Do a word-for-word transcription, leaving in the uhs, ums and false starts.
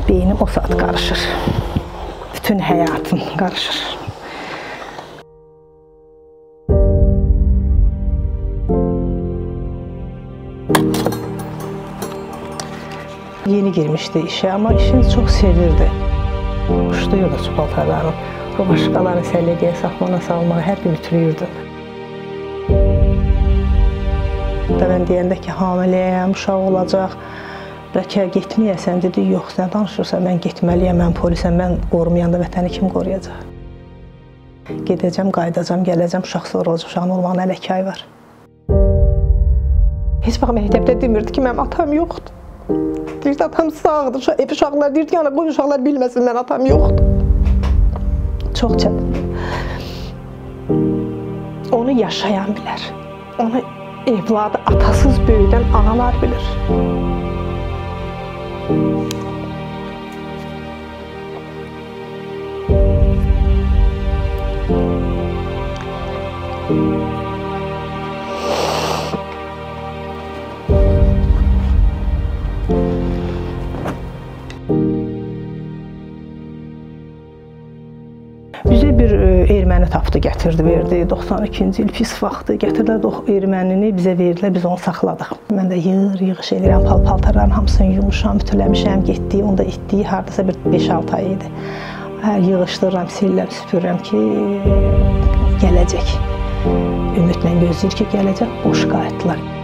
Beynim o saat qarışır. Bütün həyatım qarışır. Yeni girmişdi işe ama işini çok sevirdi. Hoşluyordu su paltarlarını. Romaşkalarını səliqəyə, saxmana salmağı hər gün ütülüyürdü. Ben deyəndə ki, hamiləyəm, uşaq olacaq, bəlkə getməyəsən, dedi, yox, sən danışırsan, mən getməliyəm, mən polisəm, mən qorumayanda vətəni kim qoruyacaq? Gedəcəm, qaydacam, gələcəm, uşaq sonra olacaq, uşağın olmağına hələ iki ay var. Heç vaxt məktəbdə demirdi ki, mənim atam yoxdur. Deyirdi, atam sağdır, ev uşaqlar deyirdi ki, qoy uşaqlar bilməsin, mən atam yoxdur. Çox çətin. Onu yaşayan bilər. Onu evladı atasız böyüdən analar bilir. Bizə bir erməni tapdı, gətirdi, verdi. doxsan ikinci il pis vaxtı gətirdilər ermənini, bizə verdilər, biz onu saxladıq. Mən də yığır, yığış eləyirəm, pal-paltarların hamısını yumuşam, ütüləmişəm, getdiyi, onda itdiyi hardasa bir beş altı ay idi. Yığışdırıram, silirəm, süpürürəm ki, gələcək. Ümidlə gözləyir ki, gələcək, boş qayıtdılar.